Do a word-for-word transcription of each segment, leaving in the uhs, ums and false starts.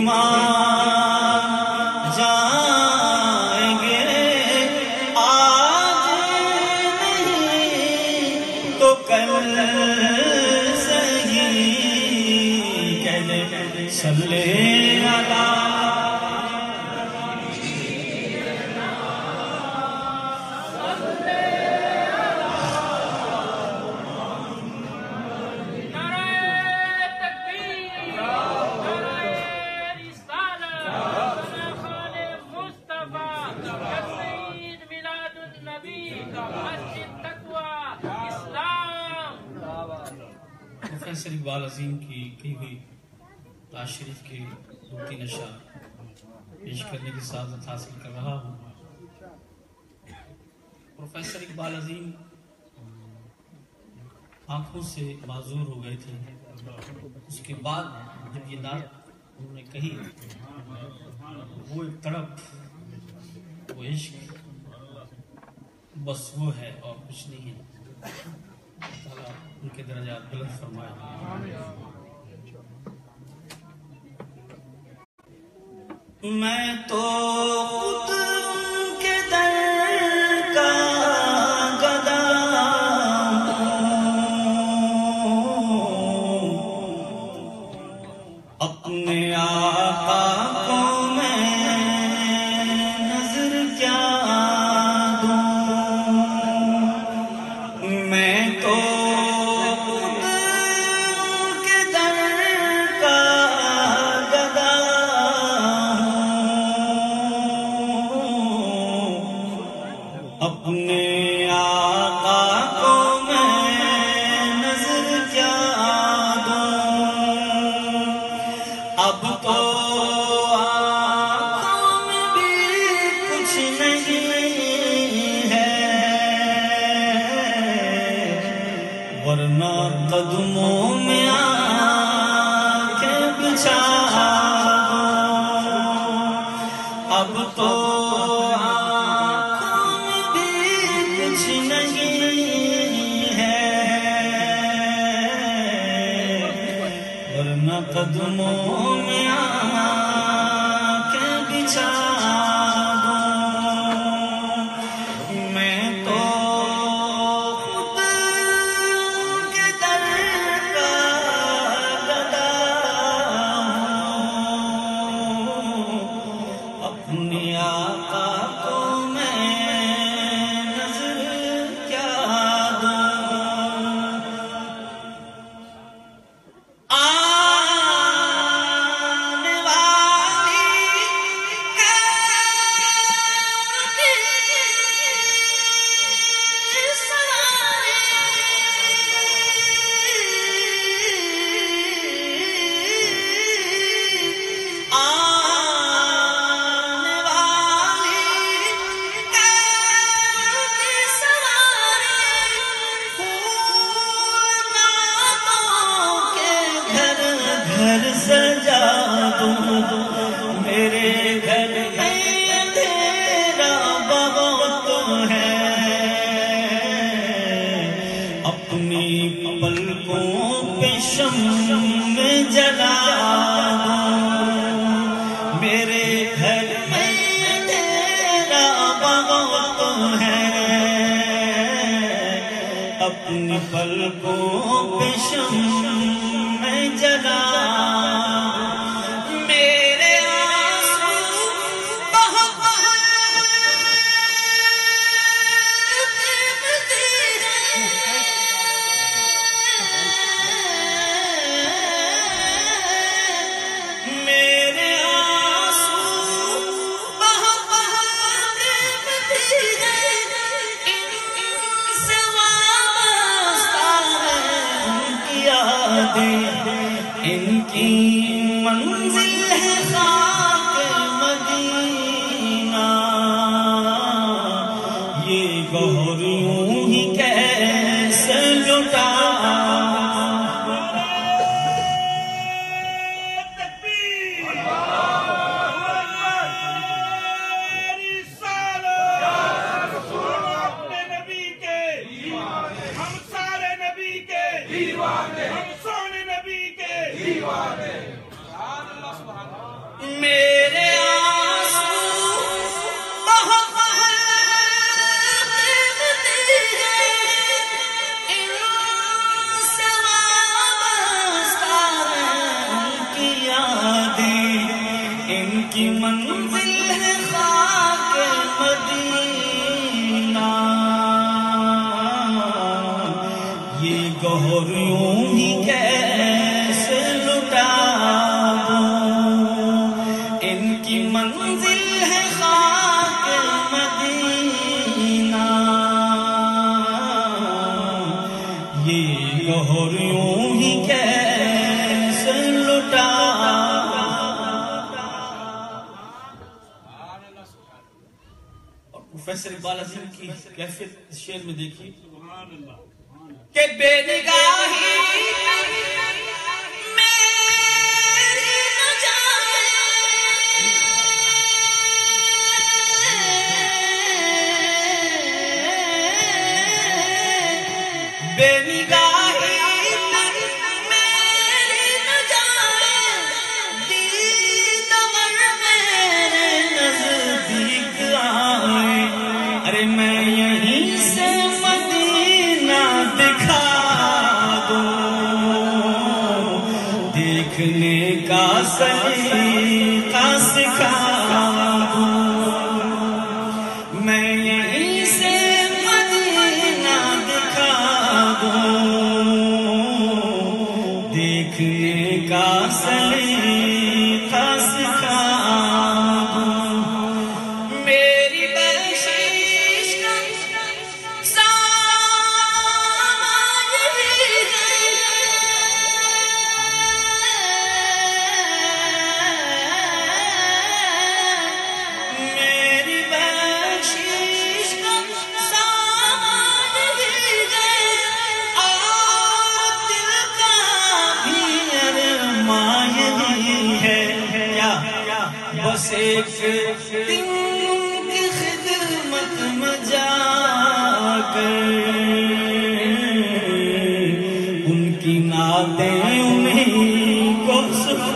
مان جائیں گے آج نہیں تو کل صحیح کہنے صلی اللہ پروفیسر اقبال عظیم کی کئی ہوئی راز شریف کی دو تین اشعار پیش کرنے کی سعادت حاصل کر رہا ہوں۔ پروفیسر اقبال عظیم آنکھوں سے معذور ہو گئے تھے، اس کے بعد جب یہ نعت انہوں نے کہی وہ ایک تڑپ، وہ عشق، بس وہ ہے اور کچھ نہیں ہے۔ تعالیٰ ان کے درجات بلند فرمائے۔ میں تو خود ان کے در کا گدا ہوں، اپنے آقا کو میں نظر کیا دوں، میں تو اپنے آقا کو میں نظر کیا دوں، اب تو آنکھوں میں بھی کچھ نہیں ہے، ورنہ قدموں میں آنکھیں بچھا دوں، اب تو قدموں میں آنکھیں بچھا دوں، میں تو خود کے در کا گدا ہوں، اپنے آقا کو میں نظر کیا دوں۔ سجا دوں میرے گھر میں تیرا بہت ہے، اپنی پلکوں پہ شمع جلا دوں، میرے گھر میں تیرا بہت ہے، اپنی پلکوں پہ شمع جلا ان کی منزل ہے خاک مدینہ، یہ گوہر یوں ہی کیسے لٹا میرے آنسو بہت قیمتی ہیں، ان سے وابستہ ان کی یادیں، ان کی منزل ہے خاک مدینہ، یہ گوہر یوں ہی کیسے لٹا دوں، ان کی منزل ہے خاک مدینہ، یہ گوہر یوں ہی کیسے لٹا پروفیسر اقبال عظیم کی کیفیت اس شعر میں دیکھیے کہ بے نگاہی میری نہ جائے، بے نگاہی میری نہ جائے، دیدار میرے نزدیک آئے، ارے میں یہیں سے مدینہ دکھا دوں، دیکھنے کا سلیقہ سکھا دوں، میں یہیں سے مدینہ دکھا دوں، دیکھنے کا سلیقہ سکھا دوں، میری بخشش کا سامان یہی ہے، میری بخشش کا سامان یہی ہے، اور دل کا بھی ارمان یہی ہے، کیا بس ایک دن کی خدمت میں جا کر ان کی نعتیں انہیں کو سنا،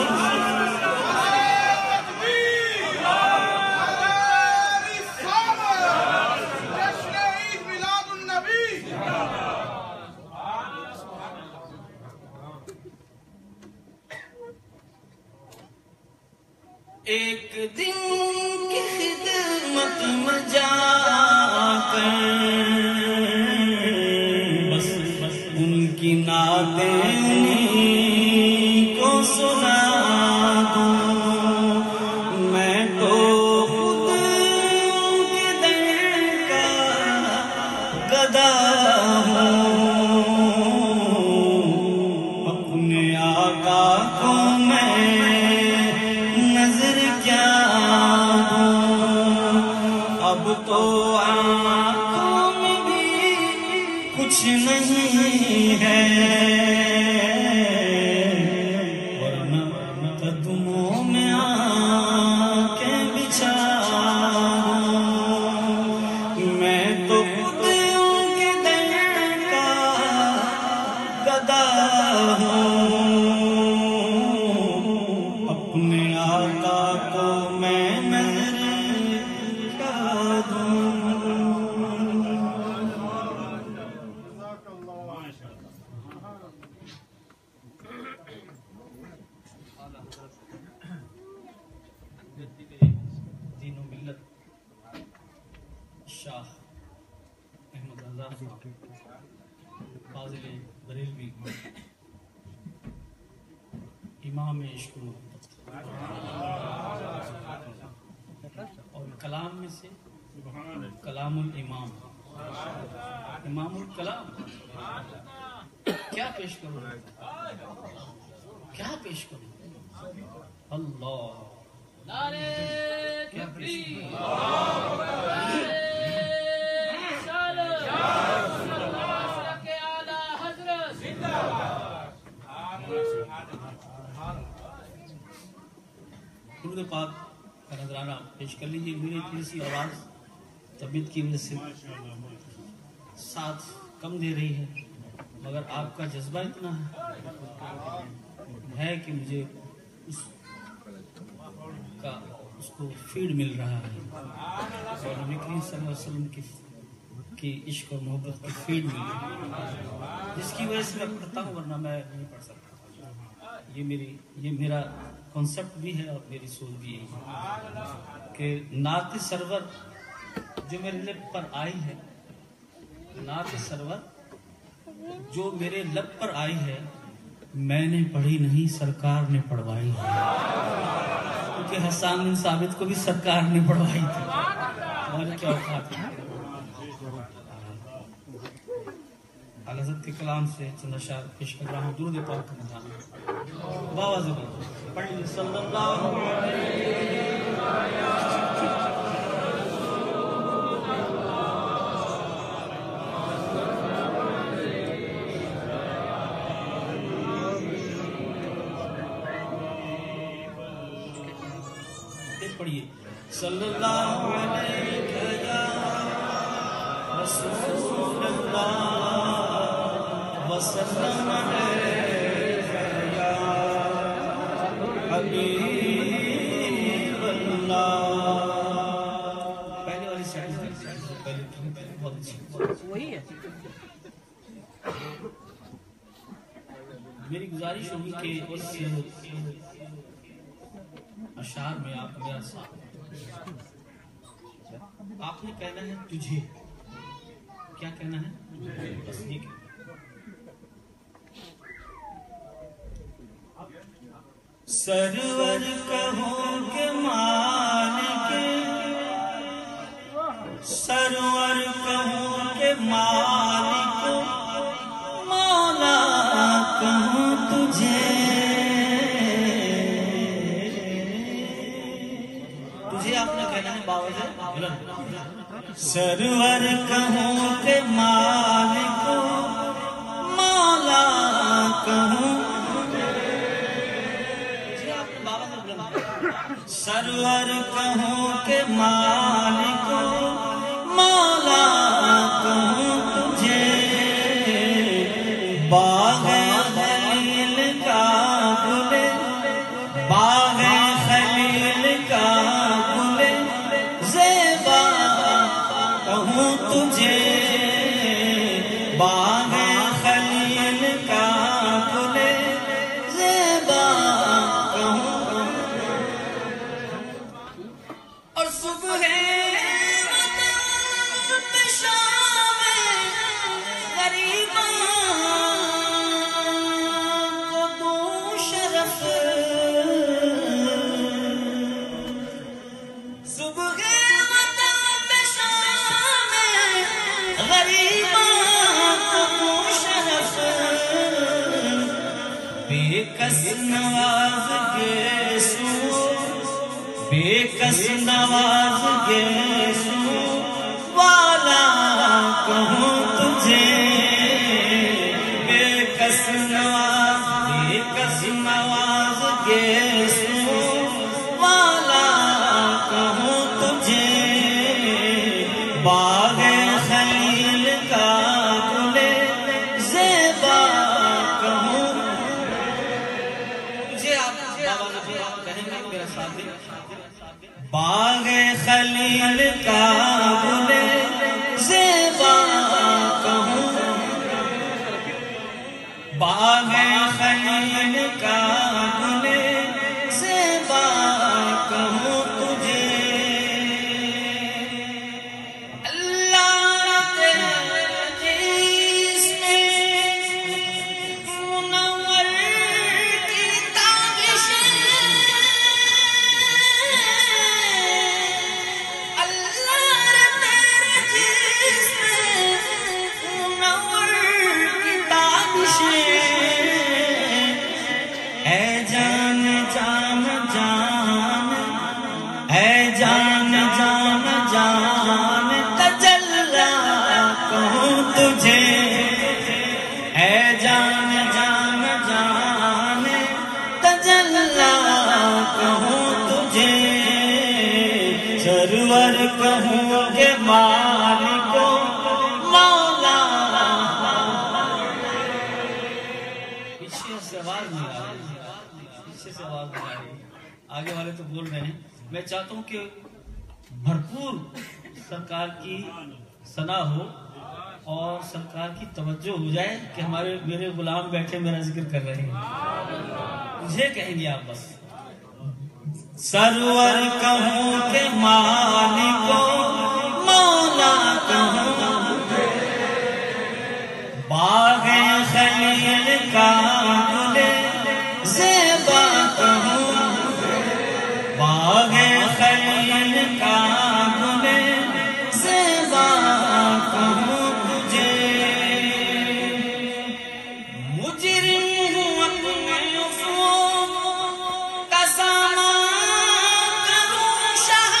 ایک دن کی خدمت میں جا کر بس ان کی نعتیں انہیں کو سنا دوں، میں تو خود ان کے در کا گدا ہوں، اپنے آقا کو میں نظر کیا دوں، اب تو آنکھوں میں بھی کچھ نہیں ہے، ورنہ قدموں میں آنکھیں بچھا دوں، میں تو خود ان کے در کا گدا ہوں، اپنے آقا کو میں نظر کیا دوں۔ دین و ملت شاہ احمد رضا فاضل بریلوی امام عشق و محبت، اور کلام میں سے کلام الامام، امام الکلام، کیا پیش کروں کیا پیش کروں اللہ کیا پیش درود پاک کا نذرانہ پیش کر لیجیے۔ میری تھوڑی سی آواز طبیعت کی وجہ سے ساتھ کم دے رہی ہے، مگر آپ کا جذبہ اتنا ہے کہ مجھے اس کا اس کو فیڈ مل رہا ہے اور نبی کریم صلی اللہ علیہ وسلم کی کی عشق اور محبت کی فیڈ مل رہی ہے، جس کی وجہ سے میں پڑھتا ہوں، ورنہ میں نہیں پڑھ سکتا۔ یہ میری یہ میرا کنسپٹ بھی ہے اور میری سوچ بھی یہی ہے کہ نعت سرور جو میرے لب پر آئی ہے، نعت سرور جو میرے لب پر آئی ہے، میں نے پڑھی نہیں، سرکار نے پڑھوائی ہے، کیونکہ حسان بن ثابت کو بھی سرکار نے پڑھوائی تھی۔ ہماری کیا اوقات ہے؟ حضرت کے کلام سے چند اشعار پیش کر رہا ہوں، درود پاک کا نظام باواز پڑھ لیجیے۔ صلی اللہ علیہ پڑھیے۔ صلی اللہ علیہ رسول اللہ وسلم یا حبیب اللہ۔ پہلے والی سائڈ پہلے بہت اچھی وہی ہے۔ میری گزارش ہوگی کہ اس اشعار میں آپ میرا ساتھ آپ نے کہنا ہے تجھے، کیا کہنا ہے؟ بس یہ کہ سرور کہوں کہ مالک، سرور کہوں کہ مالک، مولا کہوں تجھے، تجھے آپ نے کہنا ہے باوجہ بلند۔ سرور کہوں کہ مالک، مولا کہوں، سرور کہوں کہ مالک، مولا کہوں تجھے، باغ خلیل کا گل، باغ خلیل کا گل زیبا کہوں تجھے، باغ خلیل کا گل زیبا کہوں، اور صبح وطن پہ شام غریباں کو دوں شرف، صبح وطن پہ شام غریباں کو دوں شرف، بے کس نواز کے سو، بے کس نواز گیسو والا کہوں تجھے، بے کس نواز، بے کس نواز گیسو والا کہوں تجھے، باغ خلیل کا گل زیبا کہوں تجھے۔ آپ کہیں گے میرا ساتھ دیں۔ باغ خلیل کا گل زیبا کہوں، باغ خلیل کا گل زیبا کہوں تجھے، اللہ تیرے جس میں منور کی تابش، اے جان جان جان، اے جان جان جان تجلا کہوں تجھے، اے جان جان جان تجلا کہوں تجھے، سرور کہوں کہ مالک مولا۔ پیچھے سے آواز نہیں آ رہی، پیچھے سے آواز نہیں آ رہی، آگے والے تو بول رہے ہیں میں چاہتا ہوں کہ بھرپور سرکار کی ثنا ہو اور سرکار کی توجہ ہو جائے کہ ہمارے میرے غلام بیٹھے میرا ذکر کر رہے ہیں. مجھے کہیں گے آپ بس سرور کہوں کہ مالک مولا کہوں باغ خلیل کا گل زیبا کہوں باغ خلیل کا گل زیبا کہوں تجھے مجرم ہوں اپنے افعال کا سامان کروں شاہ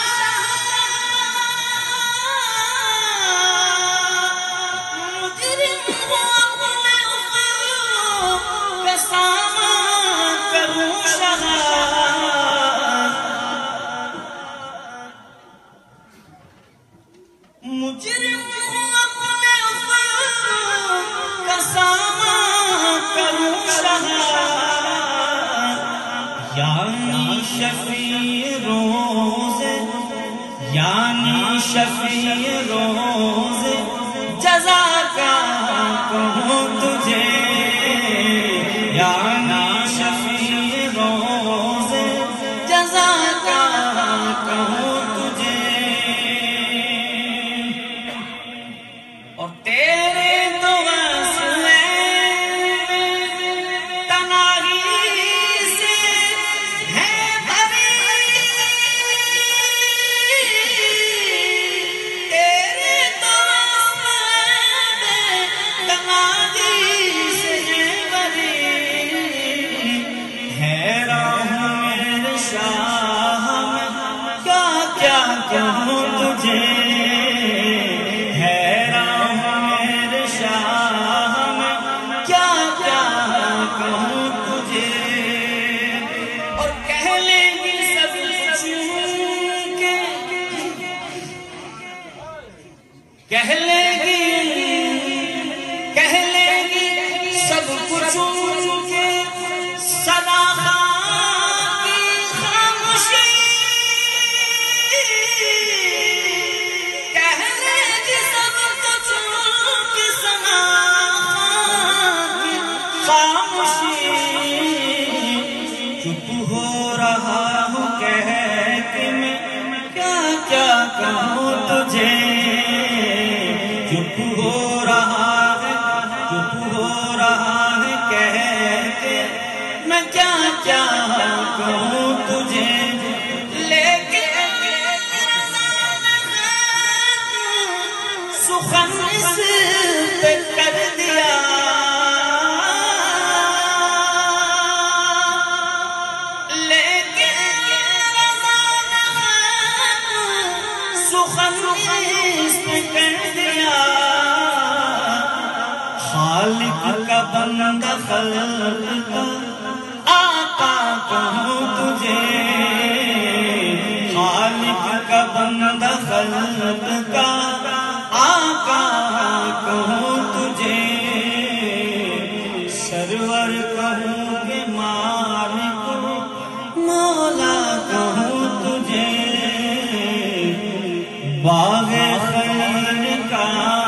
مجرم ہوں اپنے افعال کا سامان کروں شاہ مجرم ہوں اپنے افعال کا سامان کروں شاہ یعنی شفیع روز یعنی شفیع روز جزا کا کہوں تجھے یعنی شفیع روز جزا کا کہوں تجھے اور تیرے تو واسطے تنہائی سے ہے بھری تیرے تو واسطے تنہائی سے ہے بھری حیران ہوں میرے شاہ میں کیا کیا کہوں تجھے کہہ لے گی کہہ لے گی سب کچھ ان کے صداقت کی خاموشی کہہ لے گی سب کچھ ان کی صداقت کی خاموشی چپ ہو رہا ہوں کہہ کہ میں کیا کیا کہوں تجھے چپ ہو رہا ہے چپ ہو رہا ہے کہہ کے میں کیا کیا کہوں تجھے لیکن سخن اس پہ کر دیا لیکن سخن اس پہ کر دیا خالق کا بندہ خلق کا آقا کہوں تجھے خالق کا بندہ خلق کا آقا کہوں تجھے سرور کہوں کہ مالک مولا کہوں تجھے باغ خلیل کا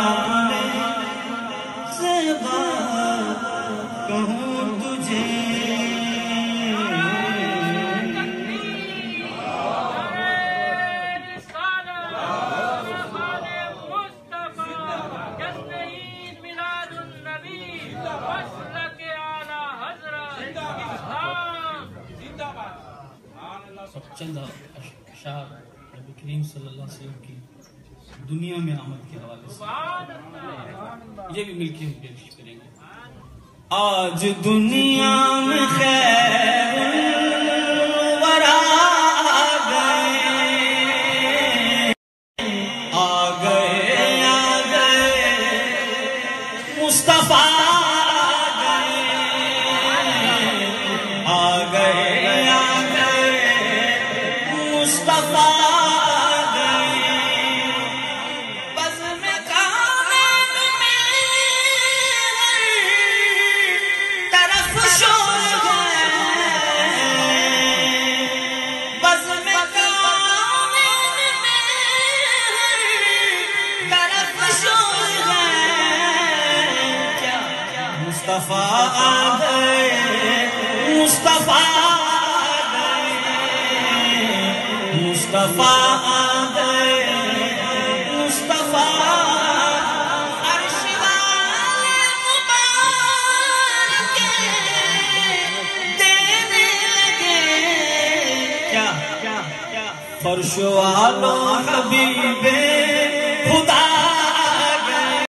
زیبا کہوں تجھے چند اشعار نبی کریم صلی اللہ علیہ وسلم کی دنیا میں آمد کے حوالے سے یہ بھی مل کے پیش کریں گے. آج دنیا میں خیر الورا آ گئے آ گئے آ گئے مصطفیٰ آ گئے آ گئے مصطفیٰ بز میں مصطفیٰ آ گئے مصطفیٰ آ گئے مصطفیٰ آ گئے مصطفیٰ عرش والے مبارک دینے لگے کیا فرش والوں حبیب